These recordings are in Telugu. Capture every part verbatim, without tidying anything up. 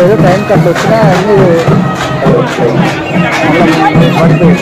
ఏదో టైం కట్ట వచ్చినా అన్నీ పడిపోయింది.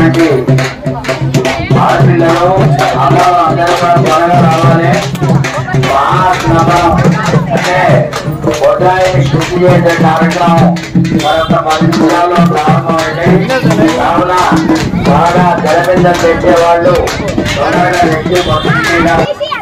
ఉన్నటువంటి ఆడపిల్లలు అమ్మలు అందరూ కూడా త్వరగా రావాలి. అంటే బొడ్రాయిని శుద్ధి చేసే కార్యక్రమం మరొక పది నిమిషాల్లో ప్రారంభమైంది. కావున బాగా జలబిందం పెట్టేవాళ్ళు త్వరగా రెడ్డి మొదటిగా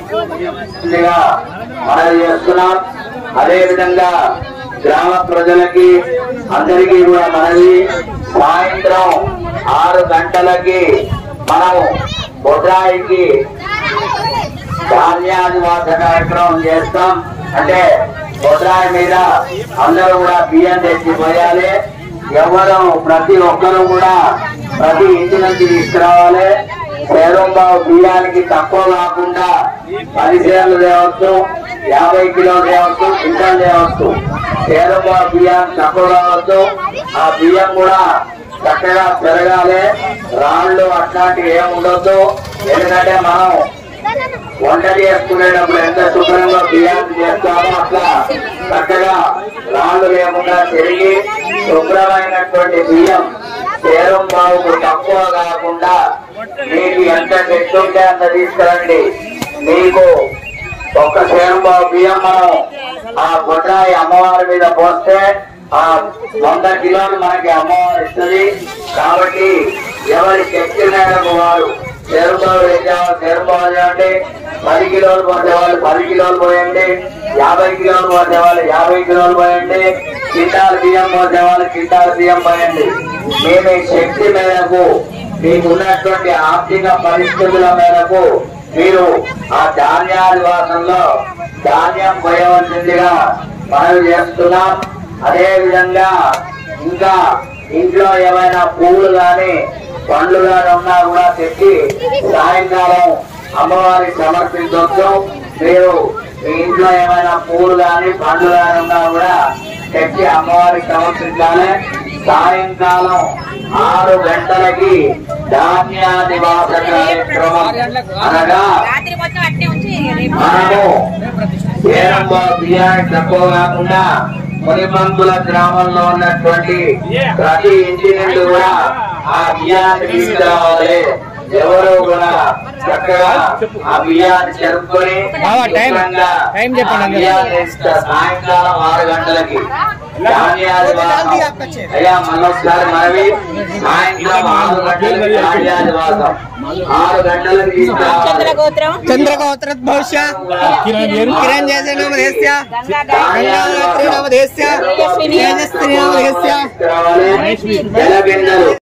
మనవి చేస్తున్నాం. అదేవిధంగా గ్రామ ప్రజలకి అందరికీ కూడా మనవి, సాయంత్రం ఆరు గంటలకి మనం బొడ్రాయికి ధాన్యాదివాస కార్యక్రమం చేస్తాం. అంటే బొడ్రాయి మీద అందరూ కూడా బియ్యం తెచ్చిపోయాలి. ఎవరు ప్రతి ఒక్కరు కూడా ప్రతి ఇంటి నుంచి తీసుకురావాలి. పేరుంబావు బియ్యానికి తక్కువ కాకుండా పది సేర్లు తేవచ్చు, యాభై కిలోలు తేవచ్చు, క్వింటల్ తేవచ్చు. పేరుంబావు బియ్యం తక్కువ కావచ్చు. ఆ బియ్యం కూడా చక్కగా పెరగాలి. రాళ్ళు అట్లాంటివి ఏమి ఉండొద్దు. ఎందుకంటే మనం వంట చేసుకునేటప్పుడు ఎంత శుభ్రంగా బియ్యాన్ని చేస్తామో అట్లా చక్కగా రాళ్ళు లేకుండా తిరిగి శుభ్రమైనటువంటి బియ్యం పేరుంబావుకు తక్కువ కాకుండా మీకు ఎంత తెచ్చుంటే అంత తీసుకురండి. మీకు ఒక్క పేరుంబావు బియ్యం మనం ఆ బొడ్రాయి అమ్మవారి మీద పోస్తే ఆ వంద కిలోలు మనకి అమ్మవారు ఇస్తుంది. కాబట్టి ఎవరి శక్తి మేరకు వారు పేరుంబావు వేసేవాళ్ళు పేరుంబావు చేయండి. పది కిలోలు పోసేవాళ్ళు పది కిలోలు పోయండి. యాభై కిలోలు పోసేవాళ్ళు యాభై కిలోలు పోయండి. కింటాల బియ్యం పోసేవాళ్ళు కింటాల బియ్యం పోయండి. మీ మీ శక్తి మేరకు మీకున్నటువంటి ఆర్థిక పరిస్థితుల మేరకు మీరు ఆ ధాన్యాదివాసంలో ధాన్యం పోయవలసిందిగా మనవి చేస్తున్నాం. అదే విధంగా ఇంకా ఇంట్లో ఏమైనా పువ్వులు గాని పండ్లు గాని ఉన్నా కూడా తెచ్చి సాయంకాలం అమ్మవారికి సమర్పించవచ్చు. మీరు మీ ఇంట్లో ఏమైనా పువ్వులు గాని పండ్లు గాని ఉన్నా కూడా తెచ్చి అమ్మవారికి సమర్పించాలి. సాయంకాలం ఆరు గంటలకి ధాన్యాదివాస కార్యక్రమం అనగా మనము పేరుంబావు బియ్యానికి తక్కువ కాకుండా మునిపంతుల గ్రామంలో ఉన్నటువంటి ప్రతి ఇంటి నుండి కూడా ఆ బియ్యాన్ని తీసుకురావాలి. ఎవరు కూడా చక్కగా ఆ బియ్యాన్ని జరుపుకొని సాయంకాలం ఆరు గంటలకి ధాన్యాదివాసం. అయ్యా మళ్ళొకసారి మనవి, సాయంత్రం ఆరు గంటలకి ధాన్యాదివాసం. ఆరు గంటలకు తీసుకురావాలి. చంద్రగోత్ర భవిష్య కిరణ్ చేసే నామ దేశ్య గంగాధత్రి నామ దేశ్య తేజస్వి నామ దేశ్య జలబిందెలు